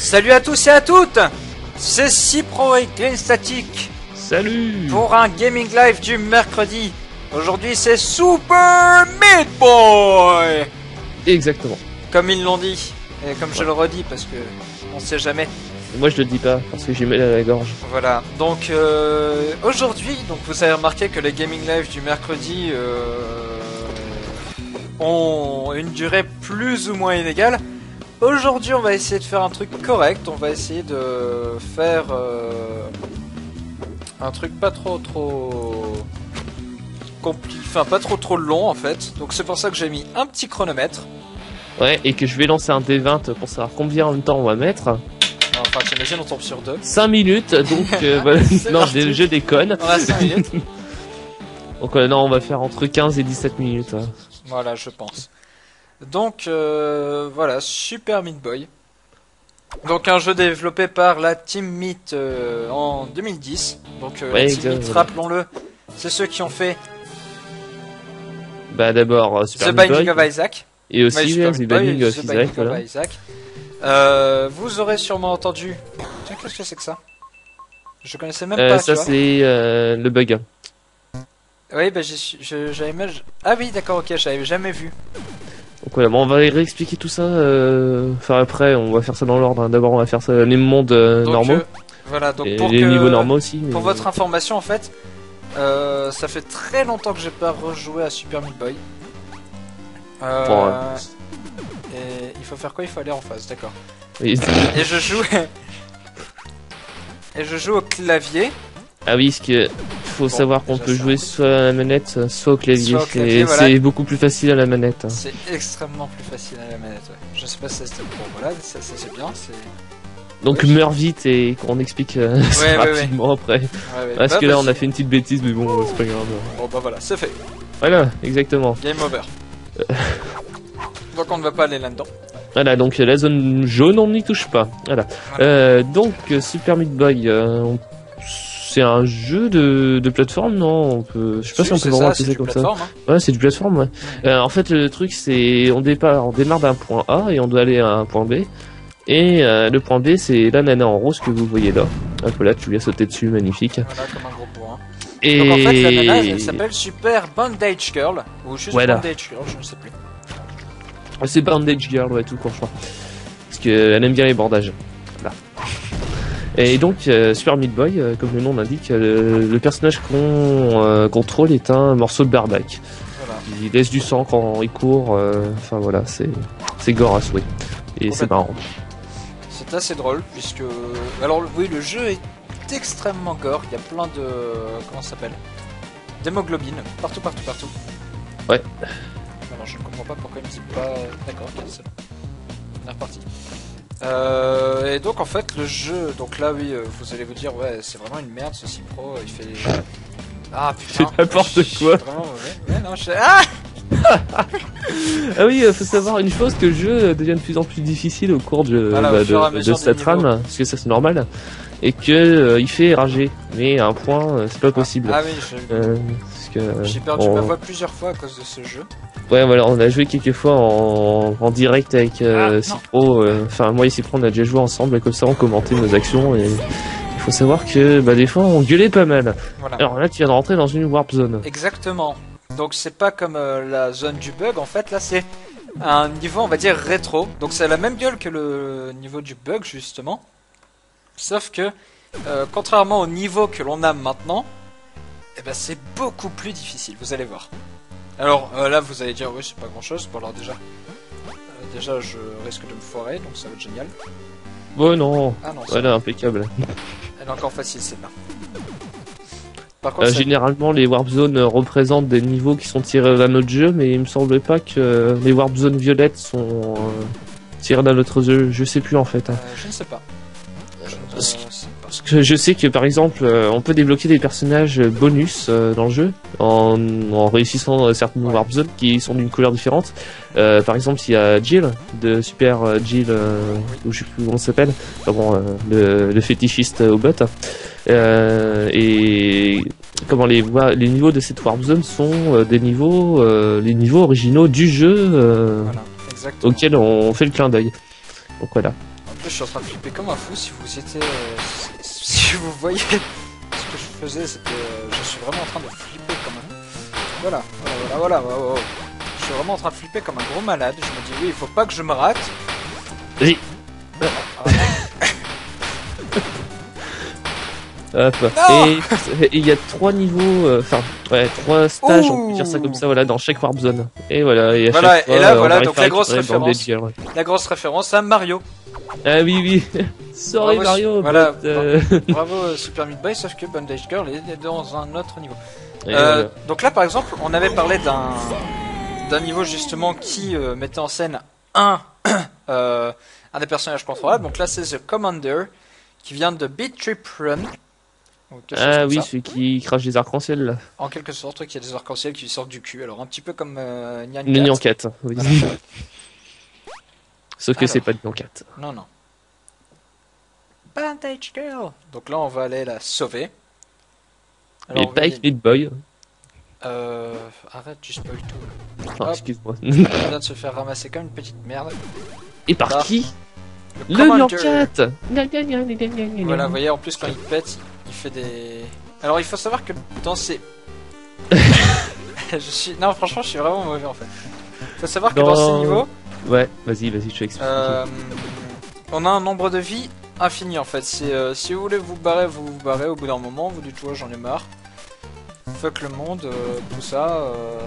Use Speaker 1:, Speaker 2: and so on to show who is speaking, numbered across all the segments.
Speaker 1: Salut à tous et à toutes, c'est Cipro et Green Static.
Speaker 2: Salut.
Speaker 1: Pour un gaming live du mercredi. Aujourd'hui c'est Super Meat Boy.
Speaker 2: Exactement.
Speaker 1: Comme ils l'ont dit, et comme je le redis parce que on sait jamais.
Speaker 2: Moi je le dis pas parce que j'ai mal à la gorge.
Speaker 1: Voilà, donc aujourd'hui, donc vous avez remarqué que les gaming live du mercredi ont une durée plus ou moins inégale. Aujourd'hui on va essayer de faire un truc correct, on va essayer de faire un truc pas trop compliqué, enfin pas trop long en fait. Donc c'est pour ça que j'ai mis un petit chronomètre.
Speaker 2: Ouais, et que je vais lancer un D20 pour savoir combien de temps on va mettre.
Speaker 1: Enfin t'imagines, on tombe sur 2.
Speaker 2: 5 minutes, donc voilà. Non, je déconne.
Speaker 1: On a 5 minutes.
Speaker 2: Donc non, on va faire entre 15 et 17 minutes. Ouais.
Speaker 1: Voilà, je pense. Donc voilà, Super Meat Boy. Donc un jeu développé par la Team Meat en 2010. Donc
Speaker 2: ouais,
Speaker 1: la Team Meat, rappelons-le, c'est ceux qui ont fait
Speaker 2: bah d'abord Super
Speaker 1: The
Speaker 2: Meat
Speaker 1: Binding
Speaker 2: Boy,
Speaker 1: of Isaac.
Speaker 2: et aussi
Speaker 1: The
Speaker 2: The Binding of Isaac. Voilà.
Speaker 1: Vous aurez sûrement entendu. Tiens, qu'est-ce que c'est que ça? Je connaissais même pas.
Speaker 2: Ça c'est le bug.
Speaker 1: Oui, bah j'avais même. Ah oui, d'accord, ok, j'avais jamais vu.
Speaker 2: Donc voilà, bon, on va réexpliquer tout ça. Enfin après, on va faire ça dans l'ordre. Hein. D'abord, on va faire ça les mondes normaux.
Speaker 1: Voilà, donc
Speaker 2: et
Speaker 1: pour
Speaker 2: les niveaux normaux aussi.
Speaker 1: Pour votre information, en fait, ça fait très longtemps que j'ai pas rejoué à Super Meat Boy. Et il faut faire quoi? Il faut aller en face, d'accord.
Speaker 2: Oui.
Speaker 1: Et je joue. Et je joue au clavier.
Speaker 2: Ah oui, parce que faut savoir qu'on peut jouer soit à la manette, soit au clavier. Et
Speaker 1: voilà.
Speaker 2: c'est beaucoup plus facile à la manette.
Speaker 1: C'est extrêmement plus facile à la manette, ouais. Je sais pas si c'était bon, voilà, ça c'est bien.
Speaker 2: Donc
Speaker 1: ouais,
Speaker 2: meurs vite et qu'on explique rapidement après. Parce que là on a fait une petite bêtise, mais bon, c'est pas grave.
Speaker 1: Bon bah voilà, c'est fait.
Speaker 2: Voilà, exactement.
Speaker 1: Game over. Donc on ne va pas aller là-dedans.
Speaker 2: Voilà, donc la zone jaune on n'y touche pas. Voilà. Donc Super Meat Boy, c'est un jeu de plateforme, non? Je sais pas si on peut vraiment appeler ça comme ça. Hein. Ouais, c'est du plateforme, ouais. En fait, le truc, c'est on démarre d'un point A et on doit aller à un point B. Et le point B, c'est la nana en rose que vous voyez là. Hop là, tu lui as sauté dessus, magnifique.
Speaker 1: Voilà, comme un gros bourrin.
Speaker 2: Et
Speaker 1: donc en fait, la nana, elle s'appelle Super Bandage Girl. Ou juste Bandage Girl, je ne sais plus.
Speaker 2: C'est Bandage Girl, ouais, tout court, je crois. Parce qu'elle aime bien les bandages. Voilà. Et donc, Super Meat Boy, comme le nom l'indique, le personnage qu'on contrôle est un morceau de barbac. Voilà. Il laisse du sang quand il court, enfin voilà, c'est gore à souhait. Et c'est marrant.
Speaker 1: C'est assez drôle, puisque... Alors oui, le jeu est extrêmement gore, il y a plein de... Comment ça s'appelle? D'hémoglobine, partout.
Speaker 2: Ouais.
Speaker 1: Alors je ne comprends pas pourquoi il me dit pas... D'accord, ok, c'est bon. On est reparti. Et donc en fait le jeu, donc là oui, vous allez vous dire ouais c'est vraiment une merde ce Cipro, il fait... Ah putain,
Speaker 2: c'est n'importe quoi.
Speaker 1: Vraiment mauvais. Ouais, non, Ah
Speaker 2: ah oui, faut savoir une chose, que le jeu devient de plus en plus difficile au cours de sa trame, parce que ça c'est normal, et que il fait rager, mais à un point c'est pas possible.
Speaker 1: Ah oui, j'ai perdu ma voix plusieurs fois à cause de ce jeu.
Speaker 2: Ouais voilà, on a joué quelques fois en direct avec Cipro, enfin moi et Cipro on a déjà joué ensemble, et comme ça on commentait nos actions, et il faut savoir que des fois on gueulait pas mal. Voilà. Alors là tu viens de rentrer dans une warp zone.
Speaker 1: Exactement. Donc c'est pas comme la zone du bug, en fait là c'est un niveau on va dire rétro. Donc c'est la même gueule que le niveau du bug justement. Sauf que contrairement au niveau que l'on a maintenant, eh ben, c'est beaucoup plus difficile, vous allez voir. Alors là vous allez dire oui c'est pas grand chose, bon alors déjà je risque de me foirer donc ça va être génial.
Speaker 2: Bon non,
Speaker 1: ah, non
Speaker 2: voilà impeccable.
Speaker 1: Elle est encore facile celle-là. Par contre,
Speaker 2: généralement les warp zones représentent des niveaux qui sont tirés d'un autre jeu, mais il me semble pas que les warp zones violettes sont tirées d'un autre jeu, je sais plus en fait.
Speaker 1: Je ne sais pas.
Speaker 2: Parce que je sais que par exemple on peut débloquer des personnages bonus dans le jeu en réussissant certaines warp zones qui sont d'une couleur différente. Par exemple il y a Jill de Super Jill, ou je sais plus comment ça s'appelle, enfin bon, le fétichiste au bot. Et comment les niveaux de cette warp zone sont les niveaux originaux du jeu auquel on fait le clin d'œil. Donc voilà.
Speaker 1: plus, je suis en train de flipper comme un fou. Si vous étiez, si vous voyez ce que je faisais, c'était, je suis vraiment en train de flipper comme un. Voilà. Oh. Je suis vraiment en train de flipper comme un gros malade. Je me dis oui, il faut pas que je me rate.
Speaker 2: Oui. Hop. Et il y a 3 niveaux, enfin, ouais, 3 stages, on peut dire ça comme ça, voilà, dans chaque Warp Zone. Et voilà, et à chaque fois,
Speaker 1: et là, voilà,
Speaker 2: on
Speaker 1: donc la grosse référence. La grosse référence à Mario.
Speaker 2: Ah oui. Sorry
Speaker 1: bravo,
Speaker 2: Mario.
Speaker 1: Voilà,
Speaker 2: but,
Speaker 1: bravo Super Meat Boy, sauf que Bondage Girl est dans un autre niveau.
Speaker 2: Voilà.
Speaker 1: Donc là, par exemple, on avait parlé d'un niveau justement qui mettait en scène un des personnages contrôlables. Donc là, c'est The Commander qui vient de Beat Trip Run.
Speaker 2: Ah oui, celui qui crache des arcs-en-ciel là.
Speaker 1: En quelque sorte, qui a des arcs-en-ciel qui lui sortent du cul. Alors un petit peu comme Nyan Cat.
Speaker 2: Nyan Cat, oui. Sauf que c'est pas Nyan Cat.
Speaker 1: Non. Bandage Girl. Donc là, on va aller la sauver.
Speaker 2: Mais pas avec Meat Boy.
Speaker 1: Arrête, tu spoil tout.
Speaker 2: Oh, excuse-moi.
Speaker 1: Il vient de se faire ramasser comme une petite merde.
Speaker 2: Et par qui? Le Nyan Cat.
Speaker 1: Voilà, vous voyez, en plus quand il pète, il fait des... Alors il faut savoir que dans ces... Non, franchement, je suis vraiment mauvais en fait. Il faut savoir que dans ces niveaux...
Speaker 2: Ouais, vas-y, je t'explique.
Speaker 1: On a un nombre de vies infini en fait. C'est si vous voulez vous barrer, vous vous barrez au bout d'un moment, vous dites ouais, j'en ai marre. Fuck le monde, tout ça.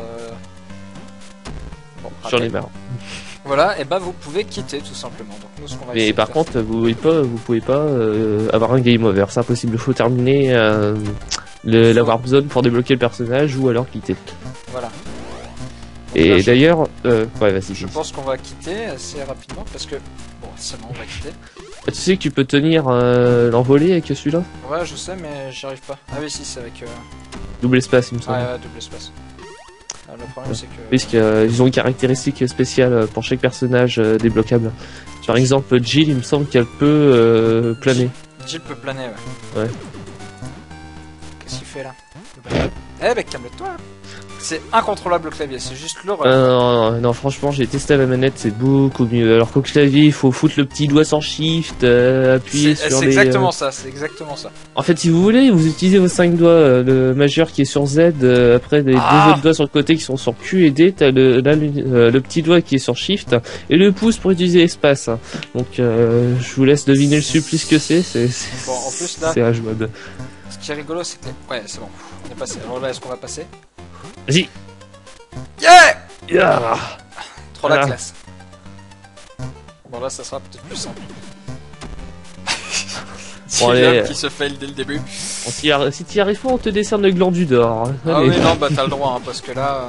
Speaker 1: Bon,
Speaker 2: j'en ai marre.
Speaker 1: Voilà, et bah vous pouvez quitter tout simplement. Donc, nous, ce qu'on va
Speaker 2: mais par contre, vous pouvez pas avoir un game over. C'est impossible. Il faut terminer la Warp Zone pour débloquer le personnage ou alors quitter.
Speaker 1: Voilà. Donc
Speaker 2: et
Speaker 1: là,
Speaker 2: d'ailleurs, ouais, vas-y.
Speaker 1: Je pense qu'on va quitter assez rapidement parce que bon, c'est bon, on va quitter.
Speaker 2: Tu sais que tu peux tenir l'envolée avec celui-là?
Speaker 1: Ouais, je sais, mais j'y arrive pas. Ah oui, si, c'est avec
Speaker 2: double espace, il me semble.
Speaker 1: Ouais, double espace. Le problème, c'est que...
Speaker 2: Puisqu'ils ont une caractéristique spéciale pour chaque personnage débloquable. Par exemple, Jill, il me semble qu'elle peut planer.
Speaker 1: Jill peut planer, ouais. Qu'est-ce qu'il fait là? Eh ben, calme-toi. C'est incontrôlable le clavier, c'est juste l'horreur.
Speaker 2: Non, franchement, j'ai testé à la manette, c'est beaucoup mieux. Alors qu'au clavier, il faut foutre le petit doigt sans shift, appuyer sur les...
Speaker 1: C'est exactement ça, c'est exactement ça.
Speaker 2: En fait, si vous voulez, vous utilisez vos 5 doigts, le majeur qui est sur Z, après les 2 autres doigts sur le côté qui sont sur Q et D, t'as le petit doigt qui est sur Shift, et le pouce pour utiliser l'espace. Donc, je vous laisse deviner le supplice que c'est.
Speaker 1: Bon, en plus là,
Speaker 2: c'est H-mode.
Speaker 1: Ce qui est rigolo, c'est que... Ouais, c'est bon, on est passé. Alors là, est-ce qu'on va passer?
Speaker 2: Vas-y.
Speaker 1: Yeah. Trop la classe. Bon là, ça sera peut-être plus simple.
Speaker 2: Bon, allez,
Speaker 1: qui se fail dès le début.
Speaker 2: Si t'y arrives pas, on te décerne le gland du d'or.
Speaker 1: Ah oui, non, bah t'as le droit, hein, parce que là...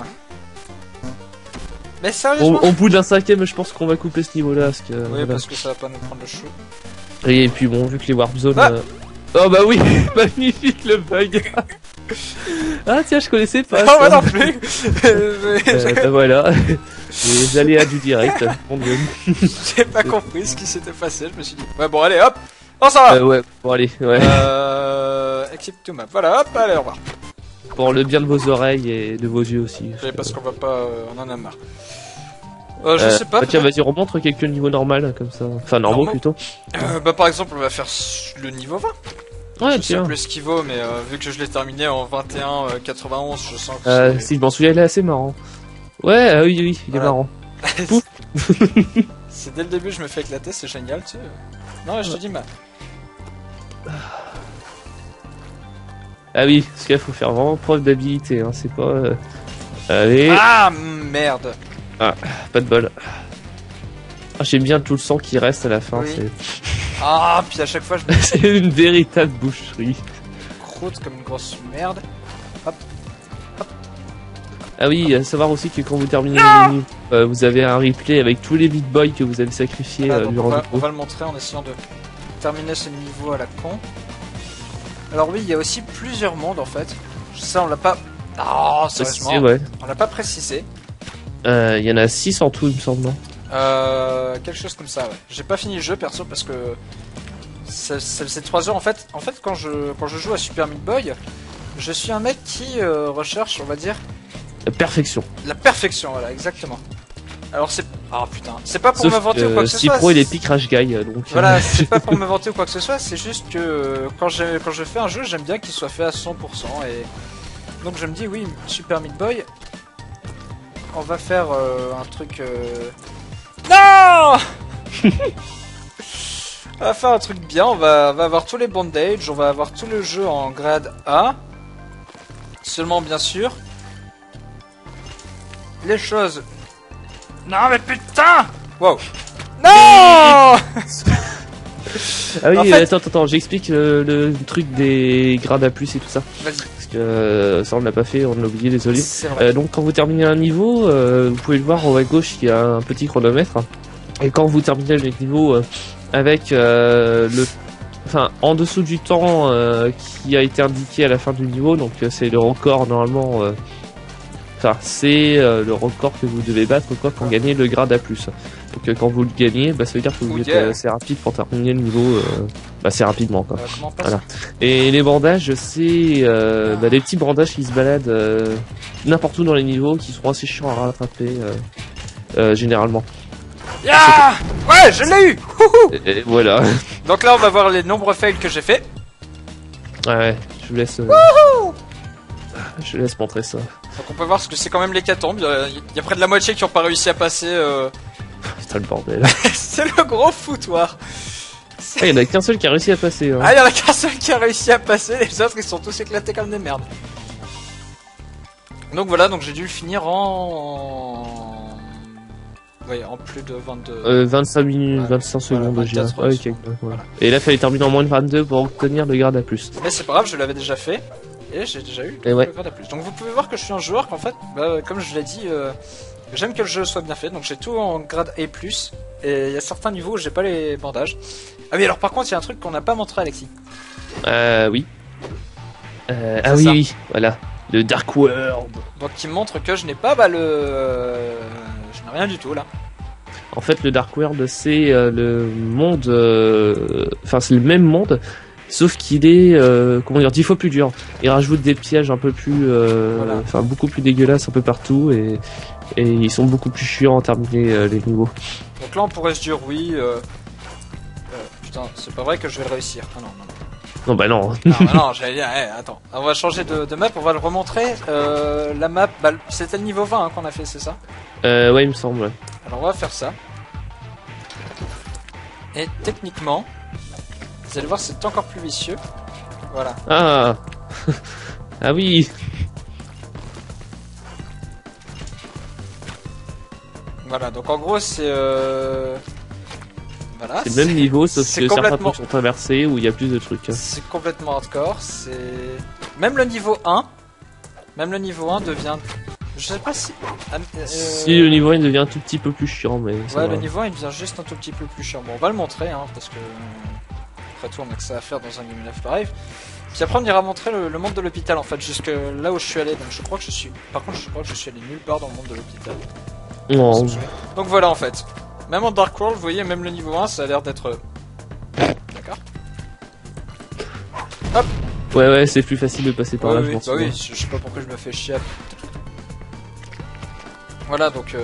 Speaker 1: Mais sérieusement...
Speaker 2: Au bout d'un 5ème, je pense qu'on va couper ce niveau-là. Parce que,
Speaker 1: oui,
Speaker 2: voilà.
Speaker 1: parce que ça va pas nous prendre le chou.
Speaker 2: Et puis bon, vu que les Warp Zones... Oh bah oui, magnifique le bug. Ah tiens, je connaissais pas.
Speaker 1: Non, moi non plus.
Speaker 2: Bah voilà, les aléas du direct.
Speaker 1: J'ai pas compris ce qui s'était passé. Je me suis dit, ouais bon allez hop, on s'en va.
Speaker 2: Ouais, bon allez, ouais.
Speaker 1: Exit to map. Voilà, hop, allez au revoir.
Speaker 2: Pour le bien de vos oreilles et de vos yeux aussi.
Speaker 1: Parce qu'on va pas, on en a marre. Je sais pas.
Speaker 2: Bah tiens, vas-y, remontre quelques niveaux normaux comme ça. Enfin normaux plutôt.
Speaker 1: Bah par exemple, on va faire le niveau 20.
Speaker 2: Ouais,
Speaker 1: je sais plus ce qu'il vaut, mais vu que je l'ai terminé en 21,91, je sens
Speaker 2: que si je m'en souviens, il est assez marrant. Ouais, oui, il est marrant.
Speaker 1: C'est dès le début, je me fais éclater, c'est génial, tu sais. Non, je te dis,
Speaker 2: Ah oui, parce qu'il faut faire vraiment preuve d'habilité, hein, c'est pas... Allez.
Speaker 1: Ah, merde.
Speaker 2: Ah, pas de bol. Ah, j'aime bien tout le sang qui reste à la fin, c'est...
Speaker 1: Ah, puis à chaque fois, je me...
Speaker 2: C'est une véritable boucherie.
Speaker 1: Croûte comme une grosse merde. Hop.
Speaker 2: Ah oui, à savoir aussi que quand vous terminez le niveau, vous avez un replay avec tous les Beat Boys que vous avez sacrifiés durant le
Speaker 1: on va le montrer en essayant de terminer ce niveau à la con. Alors oui, il y a aussi plusieurs mondes en fait. Ça, on l'a pas... Ah, sérieusement,
Speaker 2: ouais.
Speaker 1: On l'a pas précisé.
Speaker 2: Il y en a 6 en tout, il me semble, non?
Speaker 1: Quelque chose comme ça, ouais. J'ai pas fini le jeu perso parce que c'est 3 heures en fait. En fait, quand je joue à Super Meat Boy, je suis un mec qui recherche, on va dire,
Speaker 2: la perfection.
Speaker 1: La perfection, voilà, exactement. Alors c'est... Ah putain, c'est pas pour me vanter ou quoi que ce soit.
Speaker 2: Pro il est pique Crash Guy, donc...
Speaker 1: Voilà, c'est pas pour me vanter ou quoi que ce soit, c'est juste que quand je fais un jeu, j'aime bien qu'il soit fait à 100%, et... Donc je me dis, oui, Super Meat Boy, on va faire un truc... Non. On va faire un truc bien, on va avoir tous les bandages, on va avoir tout le jeu en grade A. Seulement, bien sûr, les choses... Non mais putain. Wow. Non.
Speaker 2: Ah oui,
Speaker 1: en fait...
Speaker 2: attends, j'explique le truc des grades A+, et tout ça.
Speaker 1: Vas-y.
Speaker 2: Parce que ça on l'a pas fait, on l'a oublié, désolé.
Speaker 1: Vrai.
Speaker 2: Donc quand vous terminez un niveau, vous pouvez le voir en haut à gauche, il y a un petit chronomètre. Et quand vous terminez le niveau avec enfin en dessous du temps qui a été indiqué à la fin du niveau, donc c'est le record normalement. Enfin, c'est le record que vous devez battre quoi pour gagner le grade A+. Donc quand vous le gagnez, ça veut dire que vous êtes assez rapide pour terminer le niveau assez rapidement quoi. Voilà. Et les bandages, c'est des petits bandages qui se baladent n'importe où dans les niveaux, qui seront assez chiants à rattraper généralement.
Speaker 1: Yeah. Ouais, je l'ai eu.
Speaker 2: Et voilà.
Speaker 1: Donc là, on va voir les nombreux fails que j'ai fait.
Speaker 2: Ouais, je vous laisse. Je laisse montrer ça.
Speaker 1: Donc on peut voir ce que c'est quand même l'hécatombe. Il y a près de la moitié qui n'ont pas réussi à passer.
Speaker 2: Putain le bordel.
Speaker 1: C'est le gros foutoir.
Speaker 2: Il y en a qu'un seul qui a réussi à passer. Hein.
Speaker 1: Ah, il y en a qu'un seul qui a réussi à passer. Les autres ils sont tous éclatés comme des merdes. Donc voilà, donc j'ai dû le finir en... Oui, en plus de 22...
Speaker 2: 25 minutes, 25 secondes,
Speaker 1: voilà, 24
Speaker 2: ouais, okay, voilà. Et là, il fallait terminer en moins de 22 pour obtenir le grade A+.
Speaker 1: Mais c'est pas grave, je l'avais déjà fait. Et j'ai déjà eu le grade A+. Donc vous pouvez voir que je suis un joueur qu'en fait, comme je l'ai dit, j'aime que le jeu soit bien fait. Donc j'ai tout en grade A+. Et il y a certains niveaux où j'ai pas les bandages. Ah oui, alors par contre, il y a un truc qu'on n'a pas montré à Alexis.
Speaker 2: Oui. Ah oui, oui, voilà. Le Dark World.
Speaker 1: Donc qui montre que je n'ai pas je n'ai rien du tout là.
Speaker 2: En fait, le Dark World, c'est le monde... Enfin, c'est le même monde, sauf qu'il est, comment dire, 10 fois plus dur. Il rajoute des pièges un peu plus... Enfin, beaucoup plus dégueulasses un peu partout, et ils sont beaucoup plus chiants à terminer les niveaux.
Speaker 1: Donc là, on pourrait se dire, oui... putain, c'est pas vrai que je vais le réussir. Ah non, non, non.
Speaker 2: Non, bah non.
Speaker 1: Non, j'allais dire, attends. On va changer de map, on va le remontrer. La map, c'était le niveau 20 qu'on a fait, c'est ça?
Speaker 2: Ouais, il me semble.
Speaker 1: Alors on va faire ça. Et techniquement, vous allez voir, c'est encore plus vicieux. Voilà.
Speaker 2: Ah. Ah oui.
Speaker 1: Voilà, donc en gros, c'est... Voilà,
Speaker 2: c'est le même niveau, sauf que
Speaker 1: complètement...
Speaker 2: certains trucs sont traversés où il y a plus de trucs.
Speaker 1: C'est complètement hardcore, c'est... Même le niveau 1 devient... Je sais pas si...
Speaker 2: Si le niveau 1 devient un tout petit peu plus chiant, mais...
Speaker 1: Ouais, le niveau 1 il devient juste un tout petit peu plus chiant. Bon, on va le montrer, hein, parce que... Après tout, on a que ça à faire dans un Game Life Live. Puis après, on ira montrer le monde de l'hôpital, en fait, jusque là où je suis allé. Donc je crois que je suis... Par contre, je crois que je suis allé nulle part dans le monde de l'hôpital.
Speaker 2: Non.
Speaker 1: Donc voilà, en fait. Même en Dark World, vous voyez, même le niveau 1, ça a l'air d'être... D'accord. Hop.
Speaker 2: Ouais, c'est plus facile de passer par là, je pense.
Speaker 1: Bah oui, je sais pas pourquoi je me fais chier. Voilà, donc...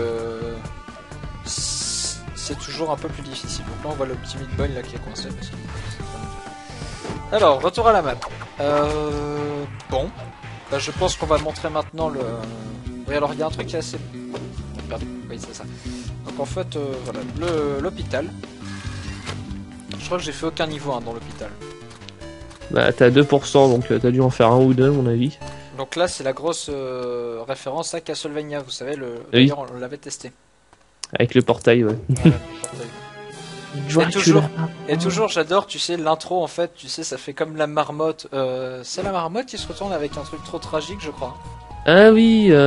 Speaker 1: c'est toujours un peu plus difficile. Donc là, on voit le petit Meat Boy là qui est coincé. Parce que... Alors, retour à la map. Bon. Bah, je pense qu'on va montrer maintenant le... Oui, alors il y a un truc qui est assez... Pardon, oui, c'est ça. Donc en fait, voilà, l'hôpital. Je crois que j'ai fait aucun niveau 1 dans l'hôpital.
Speaker 2: Bah t'as 2%, donc t'as dû en faire un ou deux à mon avis.
Speaker 1: Donc là c'est la grosse référence à Castlevania, vous savez,
Speaker 2: oui.
Speaker 1: D'ailleurs on l'avait testé.
Speaker 2: Avec le portail, ouais.
Speaker 1: Voilà, le portail. Et toujours j'adore, tu sais, l'intro en fait, tu sais, ça fait comme la marmotte. C'est la marmotte qui se retourne avec un truc trop tragique, je crois.
Speaker 2: Ah oui, y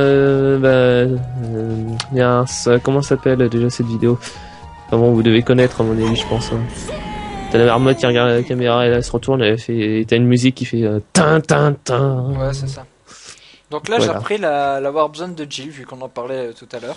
Speaker 2: a un... Comment s'appelle déjà cette vidéo? Enfin bon, vous devez connaître à mon avis, je pense. Hein. T'as la marmotte qui regarde la caméra et là elle se retourne, t'as une musique qui fait tin tin tin.
Speaker 1: Ouais, c'est ça. Donc là voilà. J'ai repris la Warp Zone de Jill, vu qu'on en parlait tout à l'heure.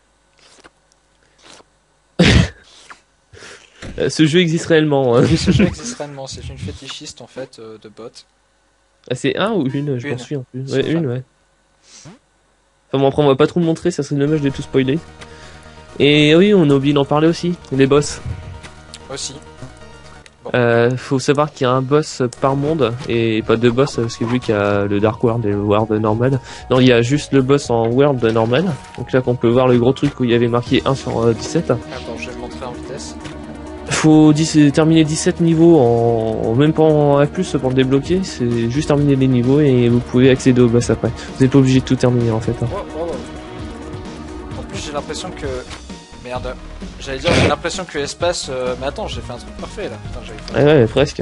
Speaker 2: Ce jeu existe réellement. Hein.
Speaker 1: Ce jeu existe réellement, c'est une fétichiste en fait de bot.
Speaker 2: Ah, c'est un ou une? Je m'en souviens en plus. Ouais, une, ouais. Enfin bon, après on va pas trop le montrer, ça serait dommage de tout spoiler. Et oui, on a oublié d'en parler aussi, les boss.
Speaker 1: Aussi.
Speaker 2: Faut savoir qu'il y a un boss par monde et pas deux boss parce que vu qu'il y a le Dark World et le World normal. Non, il y a juste le boss en World normal. Donc là qu'on peut voir le gros truc où il y avait marqué 1 sur 17.
Speaker 1: Attends, je vais le montrer en vitesse.
Speaker 2: Faut terminer 17 niveaux même pas en A+, pour le débloquer, c'est juste terminer les niveaux et vous pouvez accéder au boss après. Vous n'êtes pas obligé de tout terminer en fait.
Speaker 1: En plus j'ai l'impression que... Merde. J'allais dire, j'ai l'impression que espace... Mais attends, j'ai fait un truc parfait là. Putain, j'avais fait...
Speaker 2: Ouais, presque.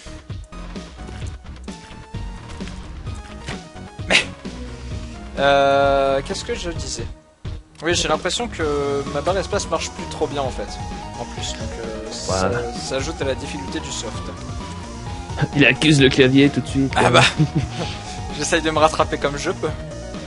Speaker 1: Mais... Qu'est-ce que je disais? Oui, j'ai l'impression que ma barre espace marche plus trop bien en fait. En plus, donc
Speaker 2: voilà.
Speaker 1: ça ajoute à la difficulté du soft.
Speaker 2: Il accuse le clavier tout de suite.
Speaker 1: Ah bah j'essaye de me rattraper comme je peux.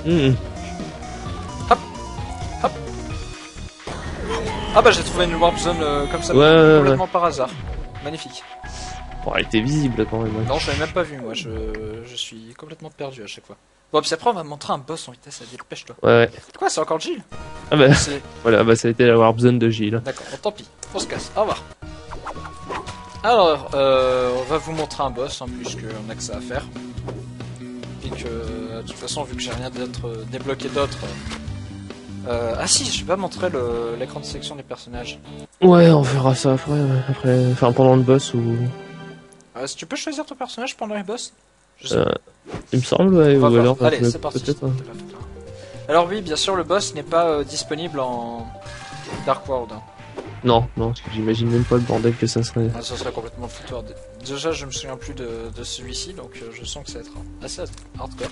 Speaker 1: Hop. Hop. Ah bah j'ai trouvé une warp zone comme ça, complètement par hasard. Magnifique.
Speaker 2: Bon, elle était visible quand même.
Speaker 1: Non, je l'avais même pas vu moi, je suis complètement perdu à chaque fois. Bon, puis après on va me montrer un boss en vitesse, dépêche-toi.
Speaker 2: Ouais.
Speaker 1: Quoi, c'est encore Gilles?
Speaker 2: Ah bah, voilà, bah ça a été la warp zone de Gilles.
Speaker 1: D'accord, bon, tant pis, on se casse, au revoir. Alors, on va vous montrer un boss, hein, puisqu'on a que ça à faire. Et que, de toute façon, vu que j'ai rien d'autre débloqué d'autre... Ah si, je vais pas montrer l'écran de sélection des personnages.
Speaker 2: Ouais, on verra ça après, enfin pendant le boss ou...
Speaker 1: Si tu peux choisir ton personnage pendant les boss? Je sais.
Speaker 2: Il me semble, ouais, ou alors...
Speaker 1: Allez, c'est parti.
Speaker 2: Peut-être.
Speaker 1: Alors oui, bien sûr, le boss n'est pas disponible en Dark World. Hein.
Speaker 2: Non, parce que j'imagine même pas le bordel que ça serait.
Speaker 1: Ah, ça serait complètement foutoir. Déjà, je me souviens plus de celui-ci, donc je sens que ça va être assez hardcore.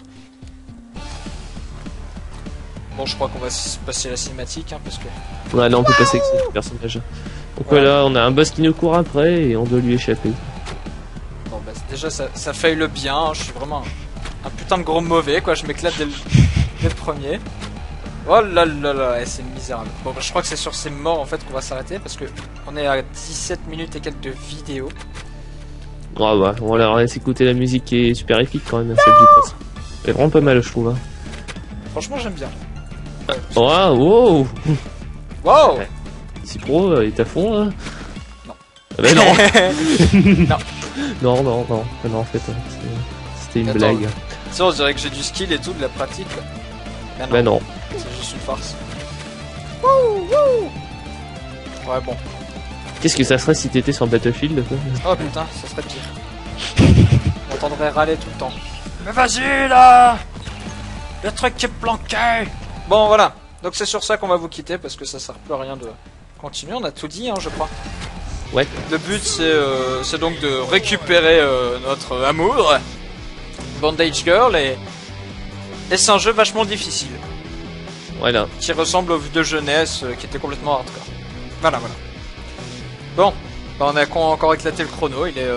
Speaker 1: Bon, je crois qu'on va passer la cinématique, hein, parce que...
Speaker 2: Ouais, non, on peut passer avec ce personnage. Donc voilà, on a un boss qui nous court après et on doit lui échapper.
Speaker 1: Bon, bah, déjà, ça faille le bien, hein. Je suis vraiment un putain de gros mauvais, quoi, je m'éclate dès le premier. Oh là là là, c'est misérable. Bon, bah, je crois que c'est sur ces morts en fait qu'on va s'arrêter parce que on est à 17 minutes et quelques de vidéo.
Speaker 2: Ah bah, on va leur laisser écouter la musique qui est super épique quand même, celle du boss. Elle est vraiment pas mal, je trouve. Hein.
Speaker 1: Franchement, j'aime bien.
Speaker 2: Wow!
Speaker 1: Wow!
Speaker 2: Si pro, il est à fond, hein?
Speaker 1: Non.
Speaker 2: Ah bah non!
Speaker 1: Non.
Speaker 2: Non, en fait, c'était une blague.
Speaker 1: Tu sais, on dirait que j'ai du skill et tout, de la pratique.
Speaker 2: Bah non.
Speaker 1: C'est juste une farce. Wouh! Ouais, bon.
Speaker 2: Qu'est-ce que ça serait si t'étais sur Battlefield, quoi?
Speaker 1: Oh putain, ça serait pire. On entendrait râler tout le temps. Mais vas-y là! Le truc qui est planqué! Bon, voilà. Donc c'est sur ça qu'on va vous quitter parce que ça sert plus à rien de continuer. On a tout dit, hein, je crois.
Speaker 2: Ouais.
Speaker 1: Le but c'est donc de récupérer notre amour, Bandage Girl, et c'est un jeu vachement difficile.
Speaker 2: Voilà.
Speaker 1: Qui ressemble au de jeunesse qui était complètement hardcore. Voilà. Bon, bah on a encore éclaté le chrono, il est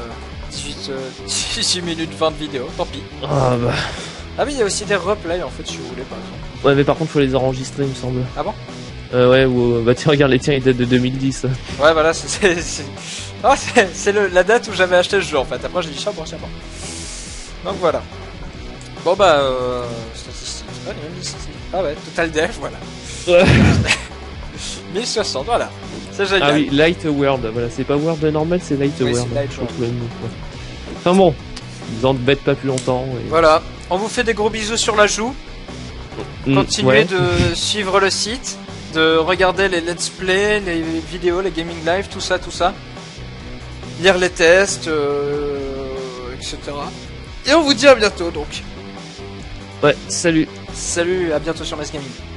Speaker 1: 18 minutes 20 de vidéo, tant pis.
Speaker 2: Ah bah.
Speaker 1: Ah oui, il y a aussi des replays en fait si vous voulez par exemple.
Speaker 2: Ouais, mais par contre faut les enregistrer, il me semble.
Speaker 1: Ah bon?
Speaker 2: Ouais, ou bah tiens, regarde les tiens, ils datent de 2010.
Speaker 1: Ouais, voilà, c'est la date où j'avais acheté le jeu en fait. Après j'ai dit ça, bon. Donc voilà. Bon bah, statistiques. Ah ouais, Total Death, voilà.
Speaker 2: Ouais.
Speaker 1: 1060, voilà. C'est génial.
Speaker 2: Ah oui, Light World, voilà, c'est pas World normal, c'est Light World.
Speaker 1: Light World.
Speaker 2: Enfin bon, vous embêtez pas plus longtemps. Et...
Speaker 1: Voilà, on vous fait des gros bisous sur la joue. Continuez de suivre le site, de regarder les let's play, les vidéos, les gaming live, tout ça. Lire les tests, etc. Et on vous dit à bientôt donc.
Speaker 2: Ouais, salut.
Speaker 1: Salut, à bientôt sur Mass Gaming.